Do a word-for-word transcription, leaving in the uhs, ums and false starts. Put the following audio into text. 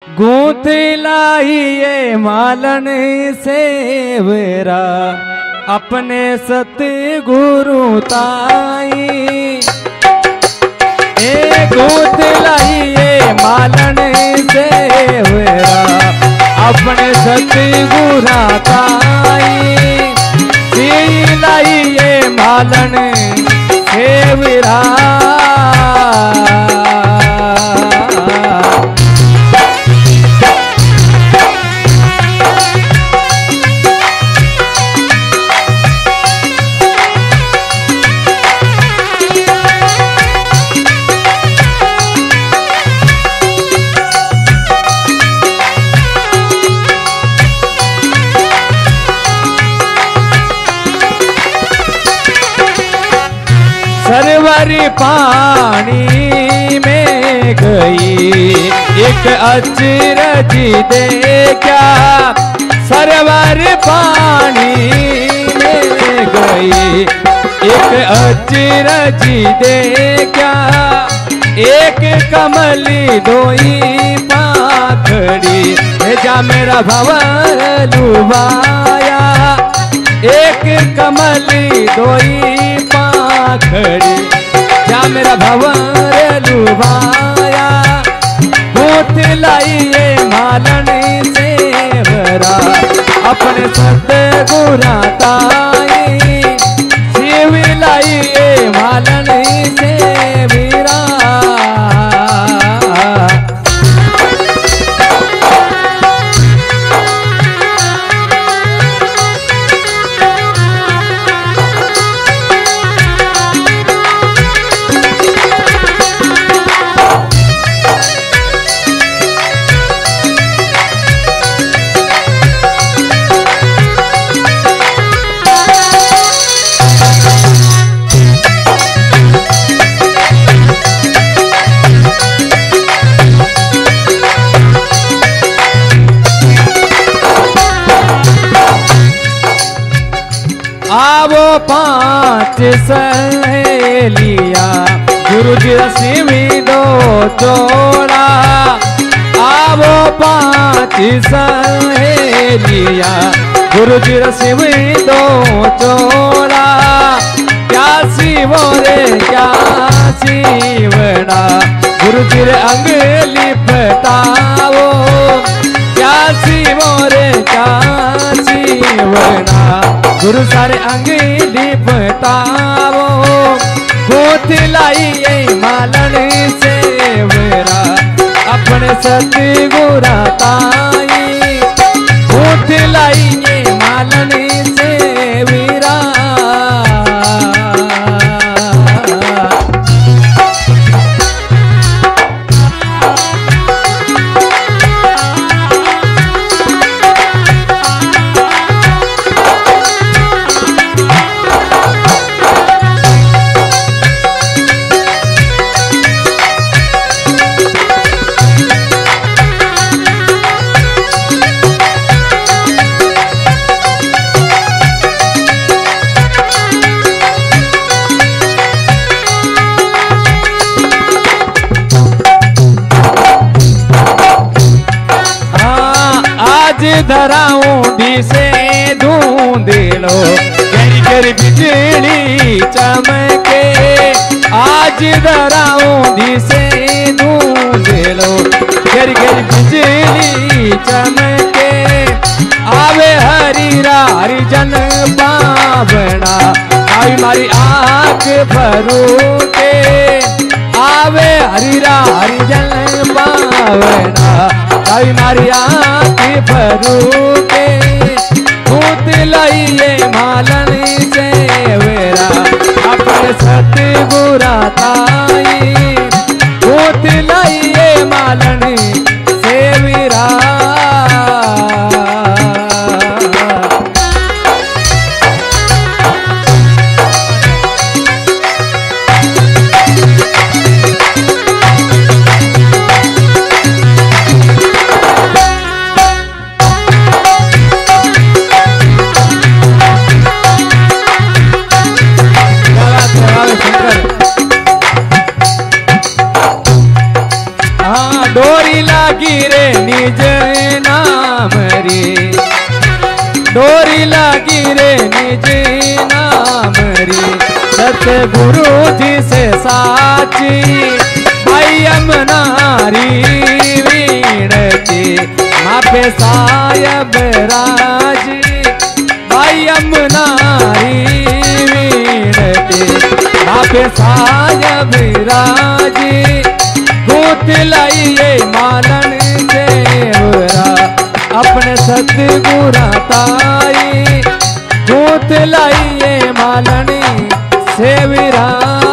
गूंथ लाइए मालन सेवरा अपने सतगुरु ताई। ए गूंथ लाइए मालन सेवरा अपने सतगुरु ताई। सी लाइए मालन सेवरा सरवर पानी में गई एक अचरज देखा। सरवर पानी में गई एक अचरज देखा। एक कमली दोई पाखड़ी जा मेरा भंवर लुभाया। एक कमली दोई खड़ी जा मेरा भंवर लुभाया। गूंथ लाइए मालन सेवरा अपने सतगुरु ताई। शिव लाइए मालन सेवरा आवो पांच सहेलिया गुरु जी रसीवी दो चोड़ा। आवो पांच सहेलिया गुरु जी रसीवी दो चोड़ा। क्या शिवो रे क्या शिवना गुरु जी रे अंगली बताओ। क्या शिवो रे क्या शिवना गुरु सारे अंगली बताओ। गूंथ लाइए मालन सेवरा अपने सतगुरु ताई। गूंथ लाइए मालन सेवरा धराऊंडी से धूंधलो गरी गरी बिजली चमके। आज धराऊंडी से धूंधलो गरी गरी बिजली चमके। आवे हरीरा हरिजन पावना आई मारी आँख भरूके। आवे हरीरा हरिजन पावना आई मारी आँख भरूके। गूंथ लाइए मालन सेवरा अपने सतगुरु ताई। गूंथ लाइए मालन सेवरा सतगुरु जी से साची भाई अमनारी वीणती मापे सायब राज भाई अमनारी वीणती मापे सायब राज गूथ लाइए मालन सेवरा अपने सतगुरा ताई गूथ लाइए मालनी सेवरा।